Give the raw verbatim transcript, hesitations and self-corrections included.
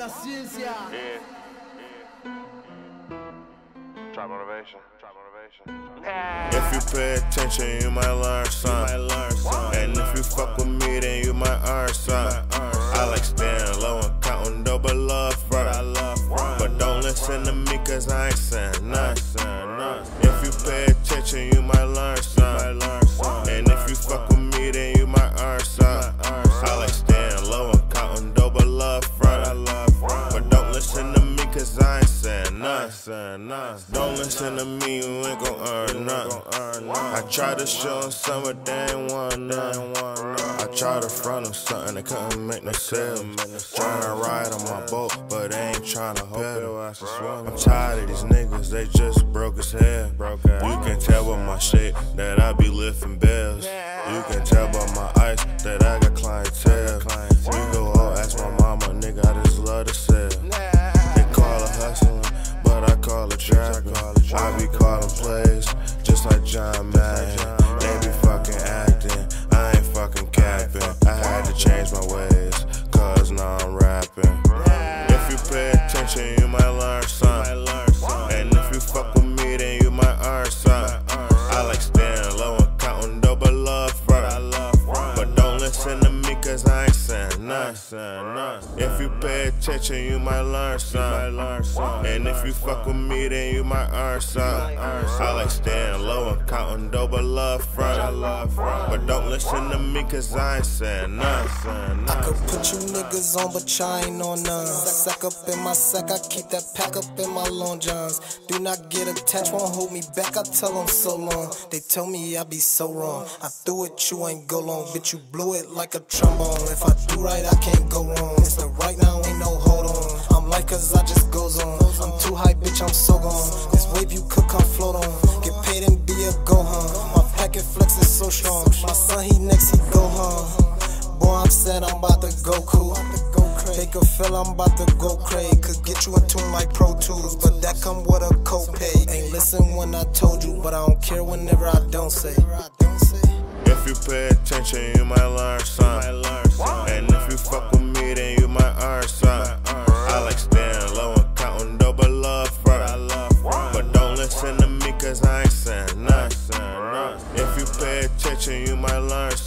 ciencia. Yeah. Trap motivation. Trap motivation. If you pay attention, you might learn something. And if you fuck with me, then you might earn something. I like staying low and counting dough, but love front. But don't listen to me, cause I ain't saying nothing. If you pay attention, you might learn something. And if you fuck with me, then you might earn something. I like staying low and counting dough, but love front. But don't listen to me, cause I ain't saying nothing. Don't listen to me, you ain't gon' earn nothing. I tried to show them some, but they ain't want nothing. I tried to front them something, they couldn't make no sales. Tryna ride on my boat, but they ain't tryna pedal. I'm tired of these niggas, they just broke as hell. You can tell by my shape that I be lifting bells. You can tell by my ice that I got clientele. You go all ask my mama, nigga, I just love to sell. They call it hustling, but I call it trapping. I be calling plays, just like John Madden. They be fucking acting, I ain't fucking capping. I had to change my ways, cause now I'm rapping. If you pay attention, you might learn something. And if you fuck with me, then you might earn something. I like staying low and counting dough, but love front. But don't listen to me, cause I ain't saying nothing. If you pay attention, you might learn something. And if you fuck with me, then you might earn something. I like staying low and counting dough, but love front. But don't listen to me, cause I ain't saying nothing. I could put you niggas on, but y'all ain't on none. Sack up in my sack, I keep that pack up in my long johns. Do not get attached, won't hold me back, I tell them so long. They tell me I be so wrong. I threw it, you ain't go long. Bitch, you blew it like a trombone. If I do right, I can't go wrong. It's the right now, ain't no hold on. I'm like, cause I just goes on. I'm too high, bitch, I'm so gone. This wave you could come float on. Get paid and be a go home. My packet flex is so strong. My son, he next, he go home. Boy, I'm sad, I'm about to go cool. They could feel I'm about to go crazy. Could get you a tune like Pro Tools, but that come with a copay. Ain't listen when I told you, but I don't care whenever I don't say. If you pay attention, you might learn something. And if you fuck with me, then you might earn something. I like staying low and counting dough, but love front. But don't listen to me, cause I ain't saying nothing. If you pay attention, you might learn